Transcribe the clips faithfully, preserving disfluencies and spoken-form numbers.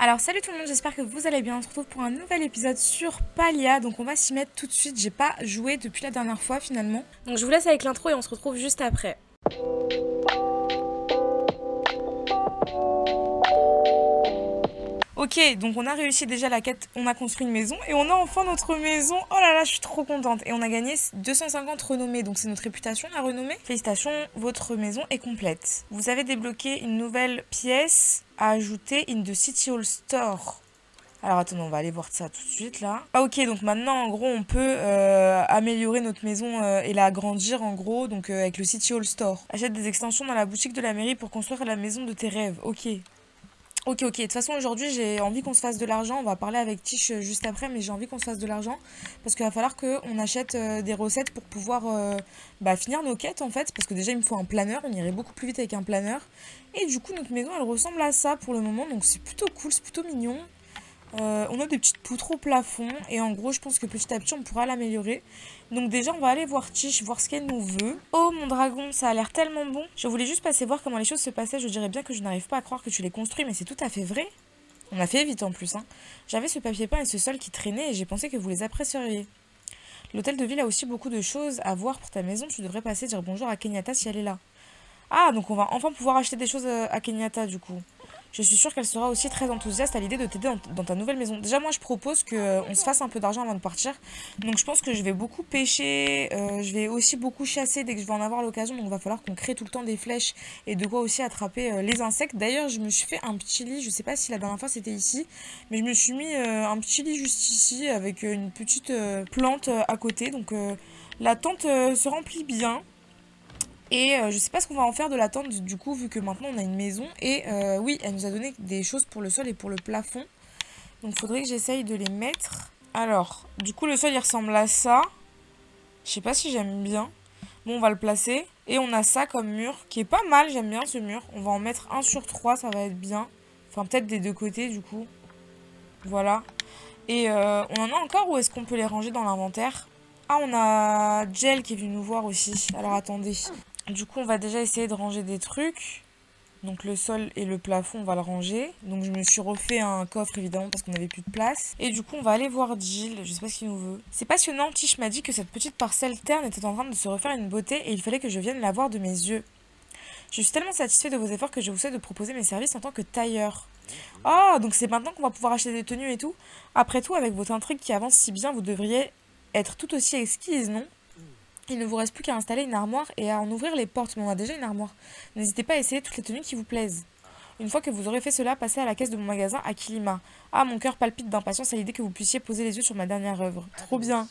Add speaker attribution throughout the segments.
Speaker 1: Alors salut tout le monde, j'espère que vous allez bien. On se retrouve pour un nouvel épisode sur Palia. Donc on va s'y mettre tout de suite. J'ai pas joué depuis la dernière fois finalement. Donc je vous laisse avec l'intro et on se retrouve juste après. Ok, donc on a réussi déjà la quête, on a construit une maison et on a enfin notre maison. Oh là là, je suis trop contente. Et on a gagné deux cent cinquante renommées, donc c'est notre réputation à renommer. Félicitations, votre maison est complète. Vous avez débloqué une nouvelle pièce à ajouter in the City Hall Store. Alors attendez, on va aller voir ça tout de suite là. Ah ok, donc maintenant en gros on peut euh, améliorer notre maison euh, et la agrandir en gros, donc euh, avec le City Hall Store. Achète des extensions dans la boutique de la mairie pour construire la maison de tes rêves. Ok. Ok, ok. De toute façon, aujourd'hui, j'ai envie qu'on se fasse de l'argent. On va parler avec Tish juste après, mais j'ai envie qu'on se fasse de l'argent. Parce qu'il va falloir qu'on achète euh, des recettes pour pouvoir euh, bah, finir nos quêtes, en fait. Parce que déjà, il me faut un planeur. On irait beaucoup plus vite avec un planeur. Et du coup, notre maison, elle ressemble à ça pour le moment. Donc, c'est plutôt cool, c'est plutôt mignon. Euh, on a des petites poutres au plafond. Et en gros, je pense que petit à petit, on pourra l'améliorer. Donc déjà, on va aller voir Tish, voir ce qu'elle nous veut. Oh, mon dragon, ça a l'air tellement bon. Je voulais juste passer voir comment les choses se passaient. Je dirais bien que je n'arrive pas à croire que tu les construis, mais c'est tout à fait vrai. On a fait vite en plus. Hein. J'avais ce papier peint et ce sol qui traînaient et j'ai pensé que vous les apprécieriez. L'hôtel de ville a aussi beaucoup de choses à voir pour ta maison. Tu devrais passer dire bonjour à Kenyatta si elle est là. Ah, donc on va enfin pouvoir acheter des choses à Kenyatta du coup. Je suis sûre qu'elle sera aussi très enthousiaste à l'idée de t'aider dans, dans ta nouvelle maison. Déjà, moi, je propose qu'on se fasse un peu d'argent avant de partir. Donc, je pense que je vais beaucoup pêcher. Euh, je vais aussi beaucoup chasser dès que je vais en avoir l'occasion. Donc, il va falloir qu'on crée tout le temps des flèches et de quoi aussi attraper euh, les insectes. D'ailleurs, je me suis fait un petit lit. Je sais pas si la dernière fois, c'était ici. Mais je me suis mis euh, un petit lit juste ici avec euh, une petite euh, plante euh, à côté. Donc, euh, la tente euh, se remplit bien. Et euh, je sais pas ce qu'on va en faire de la tente du coup vu que maintenant on a une maison. Et euh, oui, elle nous a donné des choses pour le sol et pour le plafond. Donc il faudrait que j'essaye de les mettre. Alors, du coup le sol il ressemble à ça. Je sais pas si j'aime bien. Bon, on va le placer. Et on a ça comme mur qui est pas mal, j'aime bien ce mur. On va en mettre un sur trois, ça va être bien. Enfin peut-être des deux côtés du coup. Voilà. Et euh, on en a encore ou est-ce qu'on peut les ranger dans l'inventaire? Ah, on a Gel qui est venu nous voir aussi. Alors attendez. Du coup, on va déjà essayer de ranger des trucs. Donc le sol et le plafond, on va le ranger. Donc je me suis refait un coffre évidemment parce qu'on n'avait plus de place. Et du coup, on va aller voir Jill. Je sais pas ce qu'il nous veut. C'est passionnant. Tish m'a dit que cette petite parcelle terne était en train de se refaire une beauté et il fallait que je vienne la voir de mes yeux. Je suis tellement satisfait de vos efforts que je vous souhaite de proposer mes services en tant que tailleur. Oh, donc c'est maintenant qu'on va pouvoir acheter des tenues et tout. Après tout, avec votre intrigue qui avance si bien, vous devriez être tout aussi exquise, non ? Il ne vous reste plus qu'à installer une armoire et à en ouvrir les portes, mais on a déjà une armoire. N'hésitez pas à essayer toutes les tenues qui vous plaisent. Une fois que vous aurez fait cela, passez à la caisse de mon magasin à Kilima. Ah, mon cœur palpite d'impatience à l'idée que vous puissiez poser les yeux sur ma dernière œuvre. Trop bien.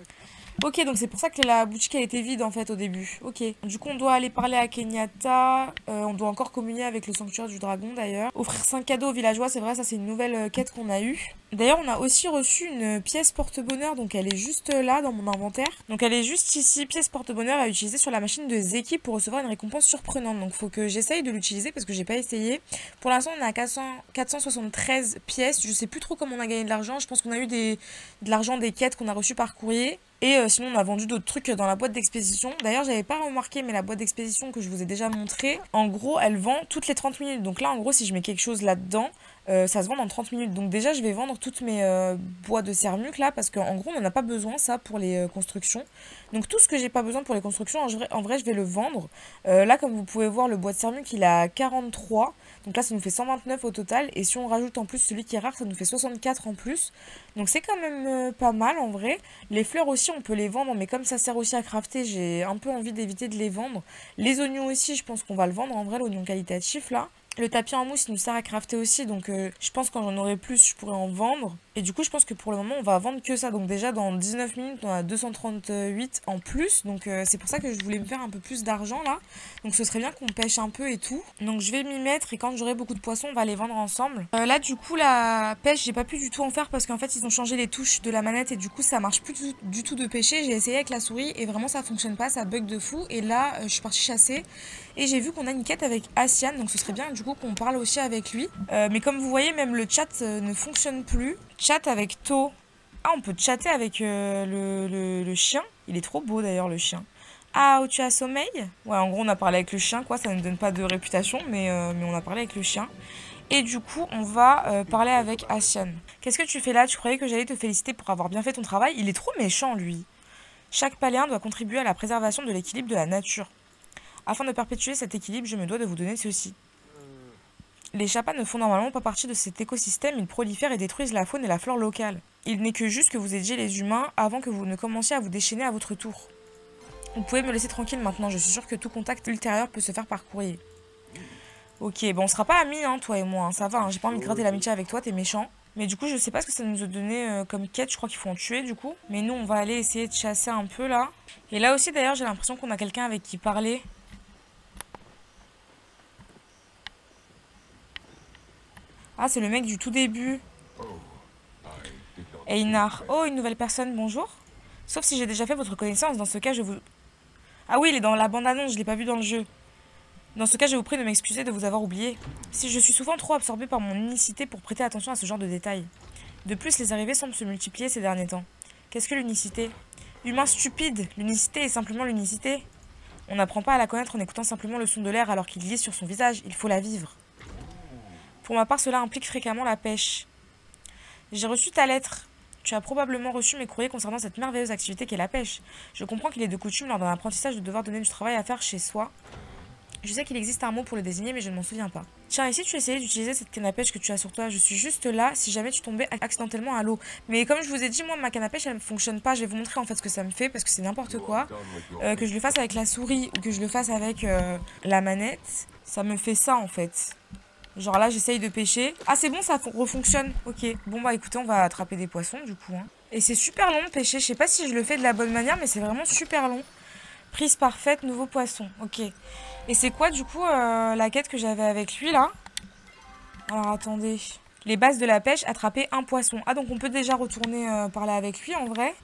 Speaker 1: Ok, donc c'est pour ça que la boutique elle était vide en fait au début. Ok. Du coup, on doit aller parler à Kenyatta. Euh, on doit encore communier avec le sanctuaire du dragon d'ailleurs. Offrir cinq cadeaux aux villageois, c'est vrai, ça c'est une nouvelle euh, quête qu'on a eue. D'ailleurs, on a aussi reçu une pièce porte-bonheur, donc elle est juste là dans mon inventaire. Donc elle est juste ici, pièce porte-bonheur à utiliser sur la machine de Zeki pour recevoir une récompense surprenante. Donc faut que j'essaye de l'utiliser parce que j'ai pas essayé. Pour l'instant, on est à quatre cent soixante-treize pièces. Je sais plus trop comment on a gagné de l'argent. Je pense qu'on a eu des, de l'argent des quêtes qu'on a reçues par courrier. Et euh, sinon, on a vendu d'autres trucs dans la boîte d'expédition. D'ailleurs, j'avais pas remarqué, mais la boîte d'expédition que je vous ai déjà montrée, en gros, elle vend toutes les trente minutes. Donc là, en gros, si je mets quelque chose là-dedans, euh, ça se vend dans trente minutes. Donc déjà, je vais vendre toutes mes euh, bois de sermuc là, parce qu'en gros, on n'en a pas besoin, ça, pour les euh, constructions. Donc tout ce que j'ai pas besoin pour les constructions, en vrai, en vrai je vais le vendre. Euh, là, comme vous pouvez voir, le bois de sermuc, il est à quarante-trois. Donc là, ça nous fait cent vingt-neuf au total. Et si on rajoute en plus celui qui est rare, ça nous fait soixante-quatre en plus. Donc c'est quand même euh, pas mal en vrai. Les fleurs aussi, on peut les vendre. Mais comme ça sert aussi à crafter, j'ai un peu envie d'éviter de les vendre. Les oignons aussi, je pense qu'on va le vendre en vrai, l'oignon qualitatif là. Le tapis en mousse, il nous sert à crafter aussi. Donc euh, je pense que quand j'en aurai plus, je pourrais en vendre. Et du coup, je pense que pour le moment, on va vendre que ça. Donc déjà, dans dix-neuf minutes, on a deux cent trente-huit en plus. Donc euh, c'est pour ça que je voulais me faire un peu plus d'argent là. Donc ce serait bien qu'on pêche un peu et tout. Donc je vais m'y mettre et quand j'aurai beaucoup de poissons, on va les vendre ensemble. Euh, là, du coup, la pêche, j'ai pas pu du tout en faire parce qu'en fait, ils ont changé les touches de la manette et du coup, ça marche plus du, du tout de pêcher. J'ai essayé avec la souris et vraiment, ça fonctionne pas. Ça bug de fou. Et là, euh, je suis partie chasser et j'ai vu qu'on a une quête avec Asian. Donc ce serait bien du coup qu'on parle aussi avec lui. Euh, mais comme vous voyez, même le chat euh, ne fonctionne plus. Chat avec To. Ah, on peut chatter avec euh, le, le, le chien. Il est trop beau d'ailleurs, le chien. Ah, où tu as sommeil? Ouais, en gros, on a parlé avec le chien, quoi. Ça ne donne pas de réputation, mais, euh, mais on a parlé avec le chien. Et du coup, on va euh, parler avec Asian. Qu'est-ce que tu fais là? Tu croyais que j'allais te féliciter pour avoir bien fait ton travail? Il est trop méchant, lui. Chaque paléen doit contribuer à la préservation de l'équilibre de la nature. Afin de perpétuer cet équilibre, je me dois de vous donner ceci. Les chappas ne font normalement pas partie de cet écosystème, ils prolifèrent et détruisent la faune et la flore locale. Il n'est que juste que vous aidiez les humains avant que vous ne commenciez à vous déchaîner à votre tour. Vous pouvez me laisser tranquille maintenant, je suis sûre que tout contact ultérieur peut se faire par courrier. Ok, bon on sera pas amis hein, toi et moi, hein, ça va, hein, j'ai pas envie de gratter l'amitié avec toi, t'es méchant. Mais du coup je sais pas ce que ça nous a donné euh, comme quête, je crois qu'il faut en tuer du coup. Mais nous on va aller essayer de chasser un peu là. Et là aussi d'ailleurs j'ai l'impression qu'on a quelqu'un avec qui parler. Ah c'est le mec du tout début. Einar. Oh une nouvelle personne, bonjour. Sauf si j'ai déjà fait votre connaissance, dans ce cas je vous... Ah oui il est dans la bande-annonce, je l'ai pas vu dans le jeu. Dans ce cas, je vous prie de m'excuser de vous avoir oublié. Si je suis souvent trop absorbée par mon unicité pour prêter attention à ce genre de détails. De plus, les arrivées semblent se multiplier ces derniers temps. Qu'est-ce que l'unicité? Humain stupide, l'unicité est simplement l'unicité. On n'apprend pas à la connaître en écoutant simplement le son de l'air alors qu'il glisse sur son visage, il faut la vivre. Pour ma part, cela implique fréquemment la pêche. J'ai reçu ta lettre. Tu as probablement reçu mes courriers concernant cette merveilleuse activité qu'est la pêche. Je comprends qu'il est de coutume lors d'un apprentissage de devoir donner du travail à faire chez soi. Je sais qu'il existe un mot pour le désigner, mais je ne m'en souviens pas. Tiens, et si tu essayais d'utiliser cette canne à pêche que tu as sur toi? Je suis juste là si jamais tu tombais accidentellement à l'eau. Mais comme je vous ai dit, moi, ma canne à pêche, elle ne fonctionne pas. Je vais vous montrer en fait ce que ça me fait, parce que c'est n'importe quoi. Euh, que je le fasse avec la souris ou que je le fasse avec euh, la manette, ça me fait ça en fait. Genre là, j'essaye de pêcher. Ah, c'est bon, ça refonctionne. Ok. Bon, bah écoutez, on va attraper des poissons du coup. Hein. Et c'est super long de pêcher. Je sais pas si je le fais de la bonne manière, mais c'est vraiment super long. Prise parfaite, nouveau poisson. Ok. Et c'est quoi du coup euh, la quête que j'avais avec lui là? Alors attendez. Les bases de la pêche, attraper un poisson. Ah donc on peut déjà retourner euh, parler avec lui en vrai.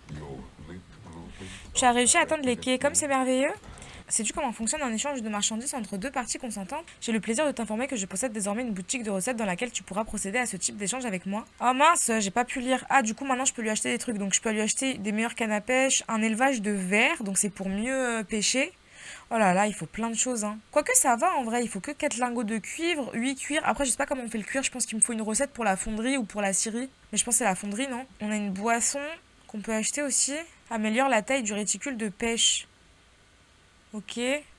Speaker 1: Tu as réussi à atteindre les quais, comme c'est merveilleux. Sais-tu comment fonctionne un échange de marchandises entre deux parties consentantes? J'ai le plaisir de t'informer que je possède désormais une boutique de recettes dans laquelle tu pourras procéder à ce type d'échange avec moi. Oh mince, j'ai pas pu lire. Ah du coup maintenant je peux lui acheter des trucs. Donc je peux lui acheter des meilleures cannes à pêche, un élevage de vers, donc c'est pour mieux euh, pêcher. Oh là là, il faut plein de choses. Hein. Quoique ça va en vrai, il faut que quatre lingots de cuivre, huit cuirs. Après, je sais pas comment on fait le cuir, je pense qu'il me faut une recette pour la fonderie ou pour la scierie. Mais je pense que c'est la fonderie, non? On a une boisson qu'on peut acheter aussi. Améliore la taille du réticule de pêche. Ok.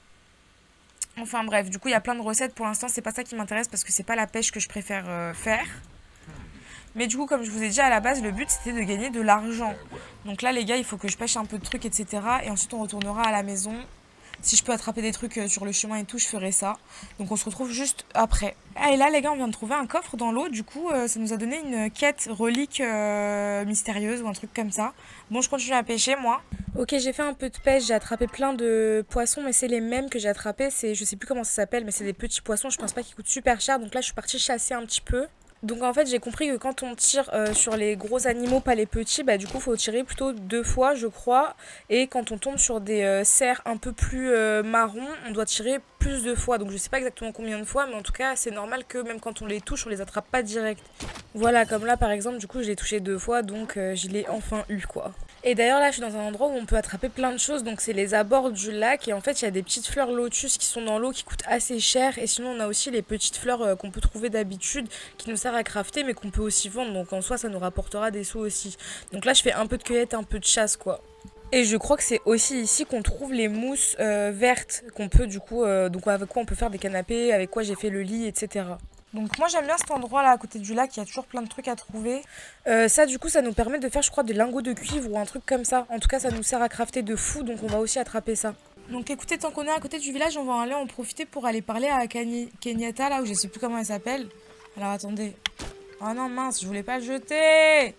Speaker 1: Enfin bref, du coup, il y a plein de recettes. Pour l'instant, c'est pas ça qui m'intéresse parce que c'est pas la pêche que je préfère euh, faire. Mais du coup, comme je vous ai dit à la base, le but c'était de gagner de l'argent. Donc là, les gars, il faut que je pêche un peu de trucs, et cetera. Et ensuite, on retournera à la maison. Si je peux attraper des trucs sur le chemin et tout, je ferai ça. Donc on se retrouve juste après. Ah et là les gars, on vient de trouver un coffre dans l'eau. Du coup, euh, ça nous a donné une quête relique euh, mystérieuse ou un truc comme ça. Bon, je continue à pêcher moi. Ok, j'ai fait un peu de pêche. J'ai attrapé plein de poissons, mais c'est les mêmes que j'ai attrapés. C'est, je sais plus comment ça s'appelle, mais c'est des petits poissons. Je pense pas qu'ils coûtent super cher. Donc là, je suis partie chasser un petit peu. Donc en fait j'ai compris que quand on tire euh, sur les gros animaux, pas les petits, bah du coup faut tirer plutôt deux fois je crois. Et quand on tombe sur des euh, cerfs un peu plus euh, marrons, on doit tirer plus de fois. Donc je sais pas exactement combien de fois, mais en tout cas c'est normal que même quand on les touche, on les attrape pas direct. Voilà, comme là par exemple, du coup je l'ai touché deux fois, donc euh, je l'ai enfin eu quoi. Et d'ailleurs là je suis dans un endroit où on peut attraper plein de choses, donc c'est les abords du lac. Et en fait il y a des petites fleurs lotus qui sont dans l'eau qui coûtent assez cher. Et sinon on a aussi les petites fleurs euh, qu'on peut trouver d'habitude qui nous servent à crafter mais qu'on peut aussi vendre, donc en soi ça nous rapportera des sous aussi. Donc là je fais un peu de cueillette, un peu de chasse quoi. Et je crois que c'est aussi ici qu'on trouve les mousses euh, vertes qu'on peut du coup, euh, donc avec quoi on peut faire des canapés, avec quoi j'ai fait le lit, et cetera. Donc moi j'aime bien cet endroit là à côté du lac, il y a toujours plein de trucs à trouver. Euh, ça du coup ça nous permet de faire je crois des lingots de cuivre ou un truc comme ça. En tout cas ça nous sert à crafter de fou, donc on va aussi attraper ça. Donc écoutez, tant qu'on est à côté du village, on va aller en profiter pour aller parler à Kenyatta là, où je sais plus comment elle s'appelle. Alors attendez. Oh non mince, je voulais pas le jeter.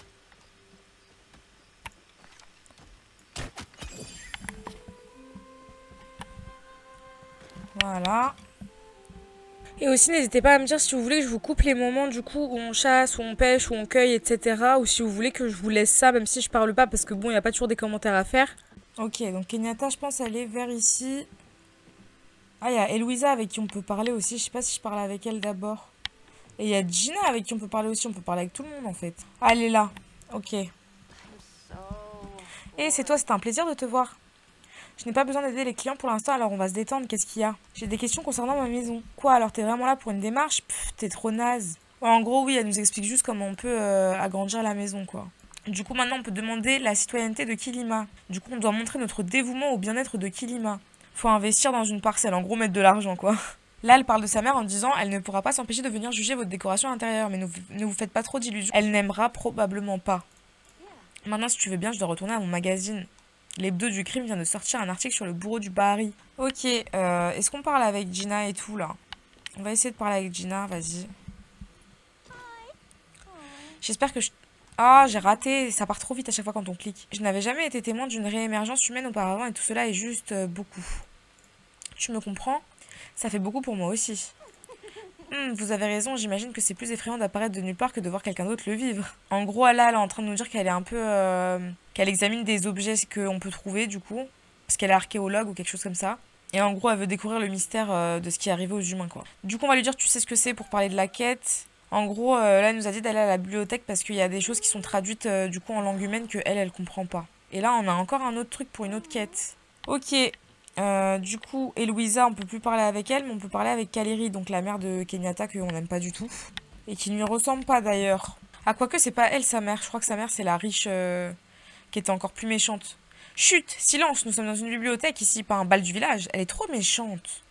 Speaker 1: Voilà. Et aussi n'hésitez pas à me dire si vous voulez que je vous coupe les moments du coup où on chasse, où on pêche, où on cueille, et cetera. Ou si vous voulez que je vous laisse ça, même si je parle pas, parce que bon, il n'y a pas toujours des commentaires à faire. Ok, donc Kenyatta, je pense, elle est vers ici. Ah, il y a Eloisa avec qui on peut parler aussi. Je sais pas si je parle avec elle d'abord. Et il y a Gina avec qui on peut parler aussi. On peut parler avec tout le monde en fait. Ah, elle est là. Ok. Et c'est toi, c'était un plaisir de te voir. Je n'ai pas besoin d'aider les clients pour l'instant, alors on va se détendre. Qu'est-ce qu'il y a? J'ai des questions concernant ma maison. Quoi, alors t'es vraiment là pour une démarche? Pff, t'es trop naze. Ouais, en gros, oui, elle nous explique juste comment on peut euh, agrandir la maison, quoi. Du coup, maintenant, on peut demander la citoyenneté de Kilima. Du coup, on doit montrer notre dévouement au bien-être de Kilima. Faut investir dans une parcelle, en gros, mettre de l'argent, quoi. Là, elle parle de sa mère en disant « Elle ne pourra pas s'empêcher de venir juger votre décoration intérieure, mais ne, ne vous faites pas trop d'illusions. Elle n'aimera probablement pas. » Maintenant, si tu veux bien, je dois retourner à mon magazine. L'hebdo du crime vient de sortir un article sur le bourreau du Bahari. Ok, euh, est-ce qu'on parle avec Gina et tout, là? On va essayer de parler avec Gina, vas-y. J'espère que je... Ah, j'ai raté, ça part trop vite à chaque fois quand on clique. Je n'avais jamais été témoin d'une réémergence humaine auparavant et tout cela est juste euh, beaucoup. Tu me comprends? Ça fait beaucoup pour moi aussi. Hmm, vous avez raison, j'imagine que c'est plus effrayant d'apparaître de nulle part que de voir quelqu'un d'autre le vivre. En gros, là, elle est en train de nous dire qu'elle est un peu... Euh, qu'elle examine des objets qu'on peut trouver, du coup. Parce qu'elle est archéologue ou quelque chose comme ça. Et en gros, elle veut découvrir le mystère euh, de ce qui est arrivé aux humains, quoi. Du coup, on va lui dire, tu sais ce que c'est pour parler de la quête. En gros, euh, là, elle nous a dit d'aller à la bibliothèque parce qu'il y a des choses qui sont traduites, euh, du coup, en langue humaine que elle, elle comprend pas. Et là, on a encore un autre truc pour une autre quête. Ok. Euh, du coup, Eloïsa, on peut plus parler avec elle, mais on peut parler avec Kaleri, donc la mère de Kenyatta, qu'on n'aime pas du tout. Et qui ne lui ressemble pas, d'ailleurs. Ah, quoique, c'est pas elle, sa mère. Je crois que sa mère, c'est la riche euh, qui était encore plus méchante. Chut, silence, nous sommes dans une bibliothèque ici, pas un bal du village. Elle est trop méchante.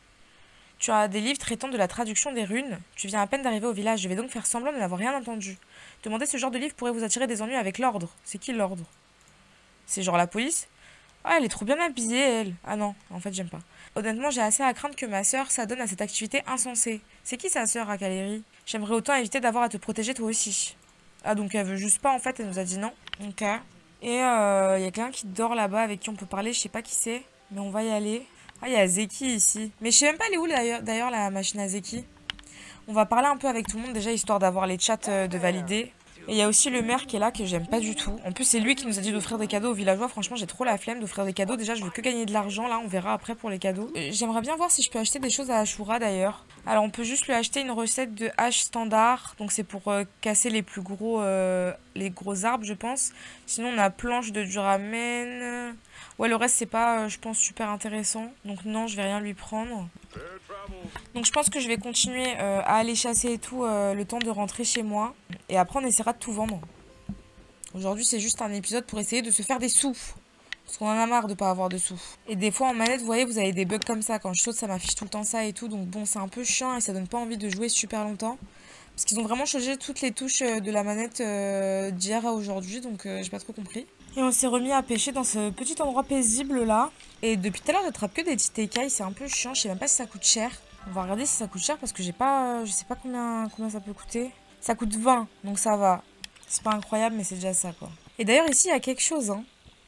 Speaker 1: Tu as des livres traitant de la traduction des runes. Tu viens à peine d'arriver au village, je vais donc faire semblant de n'avoir rien entendu. Demander ce genre de livre pourrait vous attirer des ennuis avec l'ordre. C'est qui l'ordre? C'est genre la police? Ah, elle est trop bien habillée, elle. Ah non, en fait, j'aime pas. Honnêtement, j'ai assez à craindre que ma sœur s'adonne à cette activité insensée. C'est qui sa sœur à Kaleri? J'aimerais autant éviter d'avoir à te protéger toi aussi. Ah, donc elle veut juste pas, en fait, elle nous a dit non. Ok. Et il euh, y a quelqu'un qui dort là-bas avec qui on peut parler, je sais pas qui c'est, mais on va y aller. Ah, il y a Zeki ici. Mais je sais même pas elle est où d'ailleurs la machine à Zeki. On va parler un peu avec tout le monde déjà, histoire d'avoir les chats euh, de valider. Et il y a aussi le maire qui est là, que j'aime pas du tout. En plus, c'est lui qui nous a dit d'offrir des cadeaux aux villageois. Franchement, j'ai trop la flemme d'offrir des cadeaux. Déjà, je veux que gagner de l'argent. Là, on verra après pour les cadeaux. J'aimerais bien voir si je peux acheter des choses à Ashura d'ailleurs. Alors, on peut juste lui acheter une recette de hache standard. Donc, c'est pour euh, casser les plus gros, euh, les gros arbres, je pense. Sinon, on a planche de duramen. Ouais, le reste, c'est pas, euh, je pense, super intéressant. Donc, non, je vais rien lui prendre. Donc je pense que je vais continuer euh, à aller chasser et tout euh, le temps de rentrer chez moi. Et après on essaiera de tout vendre. Aujourd'hui c'est juste un épisode pour essayer de se faire des sous. Parce qu'on en a marre de pas avoir de sous. Et des fois en manette vous voyez vous avez des bugs comme ça. Quand je saute ça m'affiche tout le temps ça et tout. Donc bon c'est un peu chiant et ça donne pas envie de jouer super longtemps. Parce qu'ils ont vraiment changé toutes les touches de la manette euh, d'hier à aujourd'hui. Donc euh, j'ai pas trop compris. Et on s'est remis à pêcher dans ce petit endroit paisible là. Et depuis tout à l'heure j'attrape que des petits écailles. C'est un peu chiant. Je sais même pas si ça coûte cher. On va regarder si ça coûte cher parce que j'ai pas, je sais pas combien, combien ça peut coûter. Ça coûte vingt, donc ça va. C'est pas incroyable, mais c'est déjà ça, quoi. Et d'ailleurs, ici, il y a quelque chose, hein.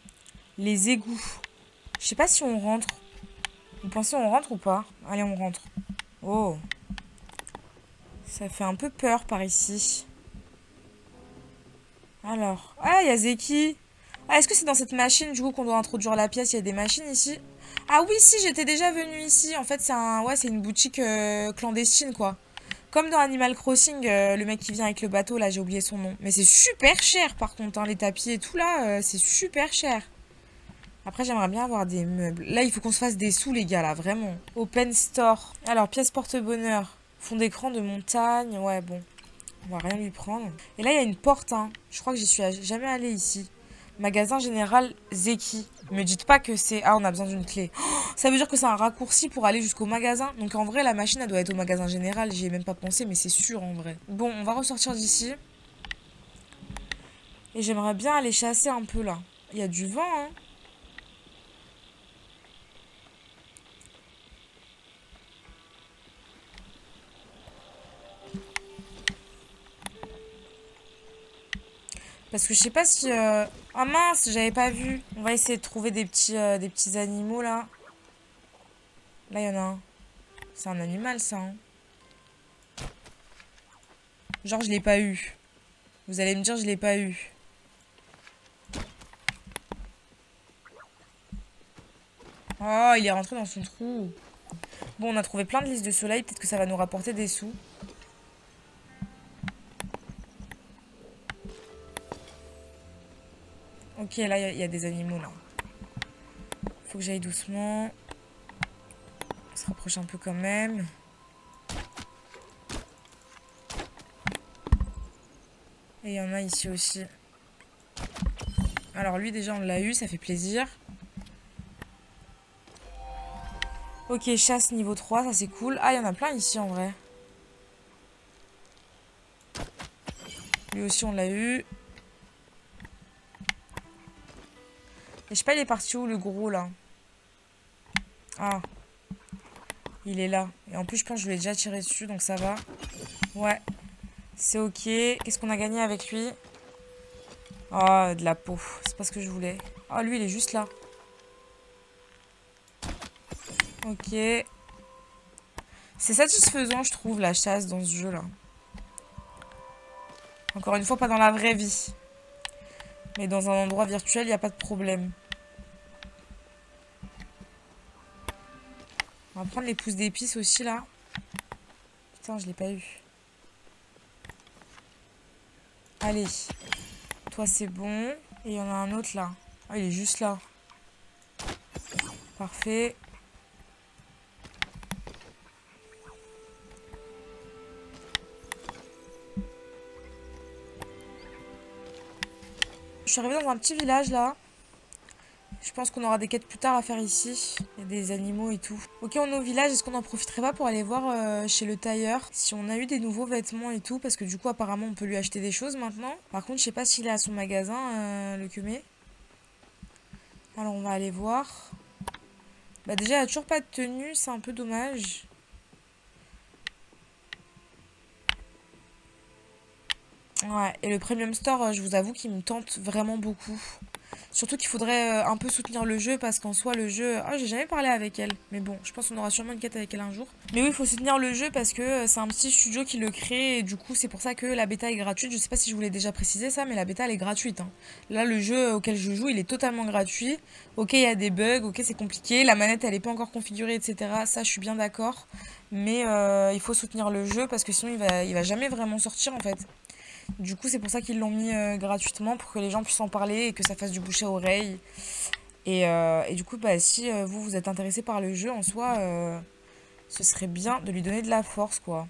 Speaker 1: Les égouts. Je sais pas si on rentre. Vous pensez on rentre ou pas? Allez, on rentre. Oh. Ça fait un peu peur par ici. Alors. Ah, il y a Zeki. Ah, est-ce que c'est dans cette machine, du coup, qu'on doit introduire la pièce? Il y a des machines ici. Ah oui, si, j'étais déjà venue ici. En fait, c'est un... ouais, c'est une boutique euh, clandestine, quoi. Comme dans Animal Crossing, euh, le mec qui vient avec le bateau, là, j'ai oublié son nom. Mais c'est super cher, par contre, hein, les tapis et tout, là, euh, c'est super cher. Après, j'aimerais bien avoir des meubles. Là, il faut qu'on se fasse des sous, les gars, là, vraiment. Open Store. Alors, pièce porte-bonheur. Fond d'écran de montagne. Ouais, bon. On va rien lui prendre. Et là, il y a une porte, hein. Je crois que j'y suis jamais allée ici. Magasin général Zeki. Me dites pas que c'est... Ah, on a besoin d'une clé. Oh, ça veut dire que c'est un raccourci pour aller jusqu'au magasin. Donc en vrai, la machine, elle doit être au magasin général. J'y ai même pas pensé, mais c'est sûr en vrai. Bon, on va ressortir d'ici. Et j'aimerais bien aller chasser un peu là. Il y a du vent, hein. Parce que je sais pas si... Euh... Ah mince, j'avais pas vu. On va essayer de trouver des petits, euh, des petits animaux là. Là, il y en a un. C'est un animal, ça. Hein. Genre, je l'ai pas eu. Vous allez me dire, je l'ai pas eu. Oh, il est rentré dans son trou. Bon, on a trouvé plein de listes de soleil. Peut-être que ça va nous rapporter des sous. Ok, là, il y, y a des animaux, là. Faut que j'aille doucement. On se rapproche un peu quand même. Et il y en a ici aussi. Alors lui déjà on l'a eu, ça fait plaisir. Ok, chasse niveau trois, ça c'est cool. Ah, il y en a plein ici en vrai. Lui aussi on l'a eu. Et je sais pas il est parti où le gros là. Ah. Il est là. Et en plus je pense que je lui ai déjà tiré dessus donc ça va. Ouais. C'est ok. Qu'est-ce qu'on a gagné avec lui? Oh, de la peau. C'est pas ce que je voulais. Oh, lui il est juste là. Ok. C'est satisfaisant je trouve la chasse dans ce jeu là. Encore une fois pas dans la vraie vie. Mais dans un endroit virtuel il n'y a pas de problème. On va prendre les pousses d'épices aussi là. Putain je l'ai pas eu. Allez. Toi c'est bon. Et il y en a un autre là. Ah il est juste là. Parfait. Je suis arrivée dans un petit village là. Je pense qu'on aura des quêtes plus tard à faire ici. Il y a des animaux et tout. Ok, on est au village. Est-ce qu'on en profiterait pas pour aller voir euh, chez le tailleur si on a eu des nouveaux vêtements et tout? Parce que du coup, apparemment, on peut lui acheter des choses maintenant. Par contre, je sais pas s'il est à son magasin, euh, le Kemé. Alors, on va aller voir. Bah déjà, il n'y a toujours pas de tenue. C'est un peu dommage. Ouais, et le Premium Store, je vous avoue qu'il me tente vraiment beaucoup. Surtout qu'il faudrait un peu soutenir le jeu parce qu'en soi le jeu... Ah, j'ai jamais parlé avec elle. Mais bon, je pense qu'on aura sûrement une quête avec elle un jour. Mais oui, il faut soutenir le jeu parce que c'est un petit studio qui le crée. Et du coup, c'est pour ça que la bêta est gratuite. Je sais pas si je voulais déjà préciser ça, mais la bêta elle est gratuite. Hein. Là, le jeu auquel je joue, il est totalement gratuit. Ok, il y a des bugs, ok, c'est compliqué. La manette, elle est pas encore configurée, et cetera. Ça, je suis bien d'accord. Mais euh, il faut soutenir le jeu parce que sinon, il va, il va jamais vraiment sortir en fait. Du coup, c'est pour ça qu'ils l'ont mis euh, gratuitement, pour que les gens puissent en parler et que ça fasse du bouche à oreille. Et, euh, et du coup, bah, si euh, vous, vous êtes intéressé par le jeu en soi, euh, ce serait bien de lui donner de la force, quoi.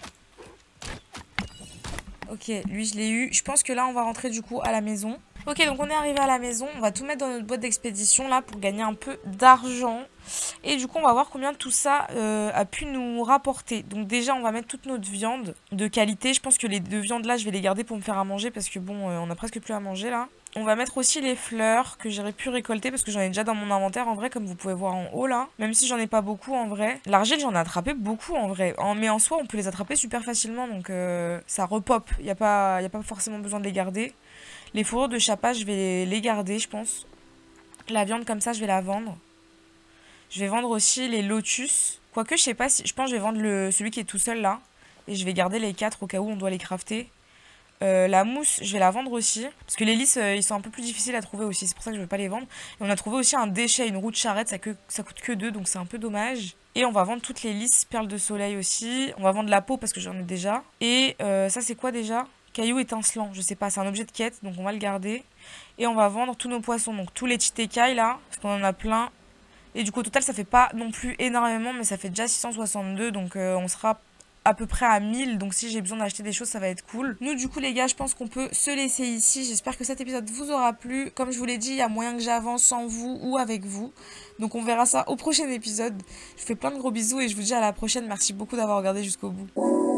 Speaker 1: Ok, lui, je l'ai eu. Je pense que là, on va rentrer du coup à la maison. Ok, donc on est arrivé à la maison. On va tout mettre dans notre boîte d'expédition, là, pour gagner un peu d'argent. Et du coup, on va voir combien tout ça euh, a pu nous rapporter. Donc déjà, on va mettre toute notre viande de qualité. Je pense que les deux viandes là, je vais les garder pour me faire à manger parce que bon, euh, on a presque plus à manger là. On va mettre aussi les fleurs que j'aurais pu récolter parce que j'en ai déjà dans mon inventaire en vrai, comme vous pouvez voir en haut là. Même si j'en ai pas beaucoup en vrai. L'argile, j'en ai attrapé beaucoup en vrai. En, mais en soi, on peut les attraper super facilement donc euh, ça repop. Il n'y a pas, y a pas forcément besoin de les garder. Les fourrures de chapas, je vais les garder, je pense. La viande comme ça, je vais la vendre. Je vais vendre aussi les lotus. Quoique, je sais pas si... Je pense que je vais vendre le, celui qui est tout seul, là. Et je vais garder les quatre au cas où on doit les crafter. Euh, la mousse, je vais la vendre aussi. Parce que les lys, euh, ils sont un peu plus difficiles à trouver aussi. C'est pour ça que je ne vais pas les vendre. Et on a trouvé aussi un déchet, une roue de charrette. Ça, que, ça coûte que deux, donc c'est un peu dommage. Et on va vendre toutes les lys, perles de soleil aussi. On va vendre la peau parce que j'en ai déjà. Et euh, ça, c'est quoi déjà ? Caillou étincelant, je sais pas, c'est un objet de quête, donc on va le garder. Et on va vendre tous nos poissons, donc tous les chitécailles là, parce qu'on en a plein. Et du coup, au total, ça fait pas non plus énormément, mais ça fait déjà six cent soixante-deux, donc euh, on sera à peu près à mille. Donc si j'ai besoin d'acheter des choses, ça va être cool. Nous, du coup, les gars, je pense qu'on peut se laisser ici. J'espère que cet épisode vous aura plu. Comme je vous l'ai dit, il y a moyen que j'avance sans vous ou avec vous. Donc on verra ça au prochain épisode. Je vous fais plein de gros bisous et je vous dis à la prochaine. Merci beaucoup d'avoir regardé jusqu'au bout.